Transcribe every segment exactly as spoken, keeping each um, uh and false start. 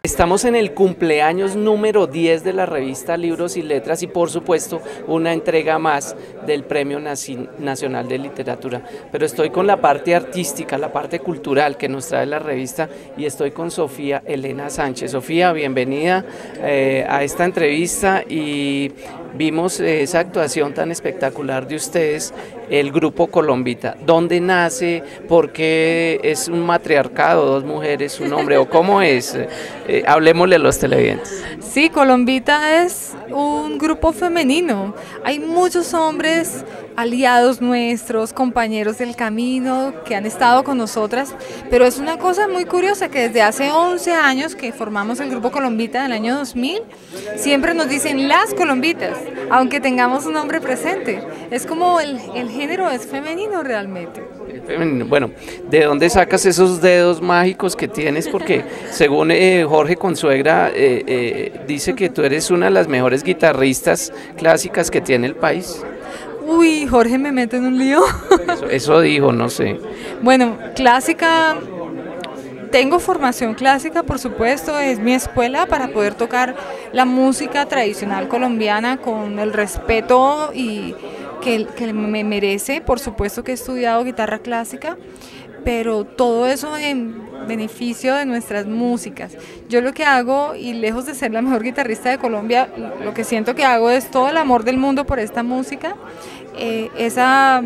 Estamos en el cumpleaños número diez de la revista Libros y Letras y por supuesto una entrega más del Premio Nacional de Literatura. Pero estoy con la parte artística, la parte cultural que nos trae la revista y estoy con Sofía Elena Sánchez. Sofía, bienvenida eh, a esta entrevista y vimos esa actuación tan espectacular de ustedes, el grupo Colombita. ¿Dónde nace? ¿Por qué es un matriarcado, dos mujeres, un hombre? ¿O cómo es? Eh, hablemosle a los televidentes. Sí, Colombita es un grupo femenino. Hay muchos hombres aliados nuestros, compañeros del camino que han estado con nosotras, pero es una cosa muy curiosa que desde hace once años que formamos el grupo Colombita del año dos mil, siempre nos dicen las Colombitas, aunque tengamos un hombre presente. Es como el, el género es femenino realmente. Bueno, ¿de dónde sacas esos dedos mágicos que tienes? Porque según eh, Jorge Consuegra eh, eh, dice que tú eres una de las mejores guitarristas clásicas que tiene el país. Uy, Jorge me mete en un lío. Eso, eso dijo, no sé. Bueno, clásica, tengo formación clásica, por supuesto, es mi escuela para poder tocar la música tradicional colombiana con el respeto y que, que me merece. Por supuesto que he estudiado guitarra clásica, pero todo eso en beneficio de nuestras músicas. Yo lo que hago, y lejos de ser la mejor guitarrista de Colombia, lo que siento que hago es todo el amor del mundo por esta música, eh, esa,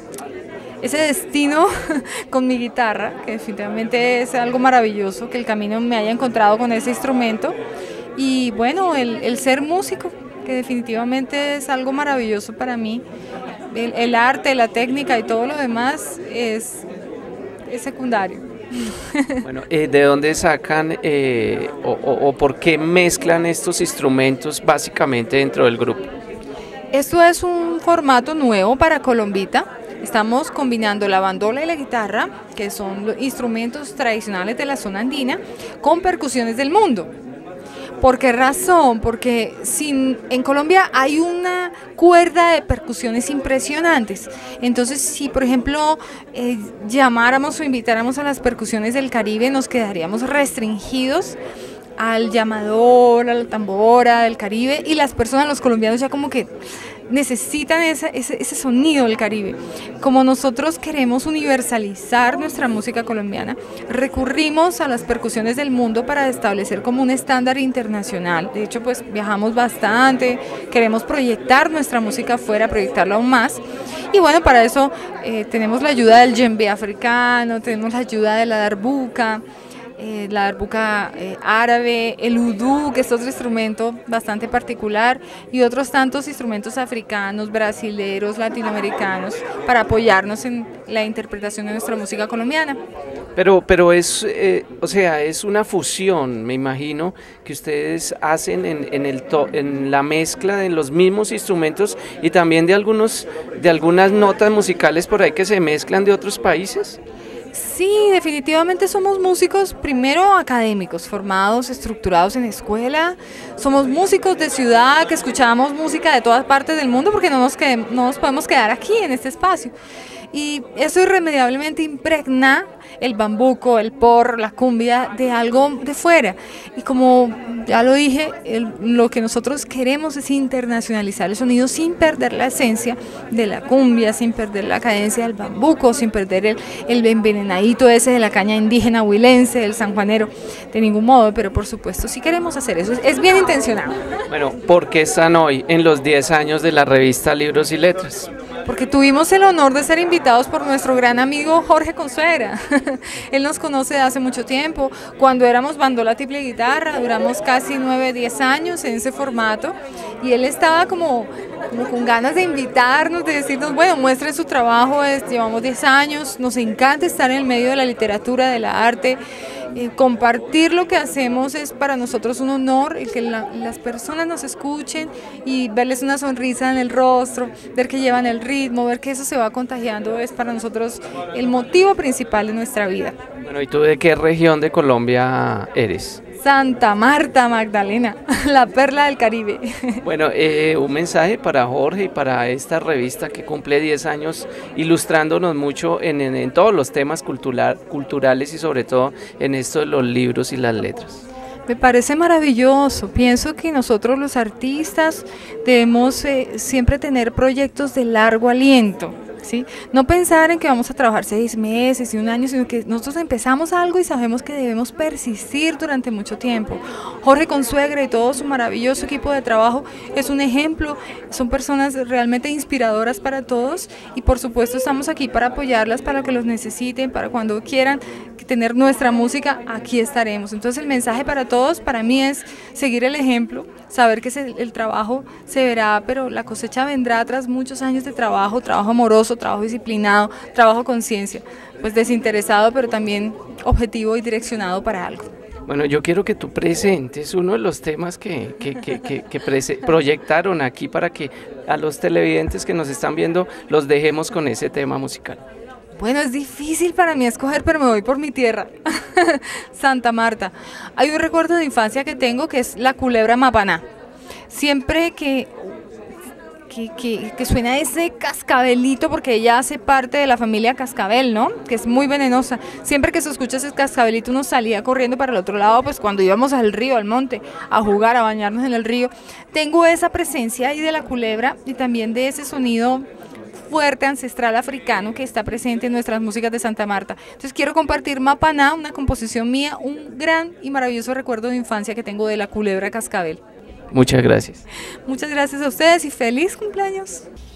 ese destino con mi guitarra, que definitivamente es algo maravilloso, que el camino me haya encontrado con ese instrumento, y bueno, el, el ser músico, que definitivamente es algo maravilloso para mí. El, el arte, la técnica y todo lo demás es, es secundario. Bueno, eh, ¿de dónde sacan eh, o, o, o por qué mezclan estos instrumentos básicamente dentro del grupo? Esto es un formato nuevo para Colombita. Estamos combinando la bandola y la guitarra, que son los instrumentos tradicionales de la zona andina, con percusiones del mundo. ¿Por qué razón? Porque sin, en Colombia hay una cuerda de percusiones impresionantes. Entonces, si por ejemplo eh, llamáramos o invitáramos a las percusiones del Caribe, nos quedaríamos restringidos al llamador, a la tambora del Caribe, y las personas, los colombianos ya como que necesitan ese, ese, ese sonido del Caribe. Como nosotros queremos universalizar nuestra música colombiana, recurrimos a las percusiones del mundo para establecer como un estándar internacional. De hecho, pues viajamos bastante, queremos proyectar nuestra música afuera, proyectarla aún más. Y bueno, para eso eh, tenemos la ayuda del djembe africano, tenemos la ayuda de la darbuka, Eh, la darbuka eh, árabe, el udú, que es otro instrumento bastante particular, y otros tantos instrumentos africanos, brasileros, latinoamericanos, para apoyarnos en la interpretación de nuestra música colombiana. Pero, pero es, eh, o sea, es una fusión, me imagino, que ustedes hacen en, en, el to, en la mezcla de los mismos instrumentos y también de, algunos, de algunas notas musicales por ahí que se mezclan de otros países. Sí, definitivamente somos músicos primero académicos, formados, estructurados en escuela, somos músicos de ciudad que escuchamos música de todas partes del mundo porque no nos, quedemos, no nos podemos quedar aquí en este espacio. Y eso irremediablemente impregna el bambuco, el porro, la cumbia de algo de fuera. Y como ya lo dije, el, lo que nosotros queremos es internacionalizar el sonido sin perder la esencia de la cumbia, sin perder la cadencia del bambuco, sin perder el, el envenenadito ese de la caña indígena huilense, el sanjuanero, de ningún modo, pero por supuesto sí queremos hacer eso, es, es bien intencionado. Bueno, ¿por qué están hoy en los diez años de la revista Libros y Letras? Porque tuvimos el honor de ser invitados por nuestro gran amigo Jorge Consuegra. Él nos conoce de hace mucho tiempo. Cuando éramos bandola triple guitarra, duramos casi nueve, diez años en ese formato, y él estaba como, como con ganas de invitarnos, de decirnos, bueno, muestren su trabajo, es, llevamos diez años, nos encanta estar en el medio de la literatura, de la arte. Eh, compartir lo que hacemos es para nosotros un honor, el que la, las personas nos escuchen y verles una sonrisa en el rostro, ver que llevan el ritmo, ver que eso se va contagiando, es para nosotros el motivo principal de nuestra vida. Bueno, ¿y tú de qué región de Colombia eres? Santa Marta Magdalena, la perla del Caribe. Bueno, eh, un mensaje para Jorge y para esta revista que cumple diez años ilustrándonos mucho en, en, en todos los temas cultural, culturales y sobre todo en esto de los libros y las letras. Me parece maravilloso. Pienso que nosotros los artistas debemos eh, siempre tener proyectos de largo aliento, ¿sí? No pensar en que vamos a trabajar seis meses y un año, sino que nosotros empezamos algo y sabemos que debemos persistir durante mucho tiempo. Jorge Consuegra y todo su maravilloso equipo de trabajo es un ejemplo, son personas realmente inspiradoras para todos y por supuesto estamos aquí para apoyarlas, para que los necesiten, para cuando quieran tener nuestra música, aquí estaremos. Entonces el mensaje para todos, para mí es seguir el ejemplo, saber que se, el trabajo se verá, pero la cosecha vendrá tras muchos años de trabajo, trabajo amoroso, trabajo disciplinado, trabajo con ciencia, pues desinteresado, pero también objetivo y direccionado para algo. Bueno, yo quiero que tú presentes uno de los temas que, que, que, que, que proyectaron aquí para que a los televidentes que nos están viendo los dejemos con ese tema musical. Bueno, es difícil para mí escoger, pero me voy por mi tierra, Santa Marta. Hay un recuerdo de infancia que tengo que es la culebra Mapaná. Siempre que, que, que, que suena ese cascabelito, porque ella hace parte de la familia cascabel, ¿no? Que es muy venenosa. Siempre que se escucha ese cascabelito uno salía corriendo para el otro lado, pues cuando íbamos al río, al monte, a jugar, a bañarnos en el río. Tengo esa presencia ahí de la culebra y también de ese sonido fuerte ancestral africano que está presente en nuestras músicas de Santa Marta. Entonces quiero compartir Mapaná, una composición mía, un gran y maravilloso recuerdo de infancia que tengo de la culebra cascabel. Muchas gracias. Muchas gracias a ustedes y feliz cumpleaños.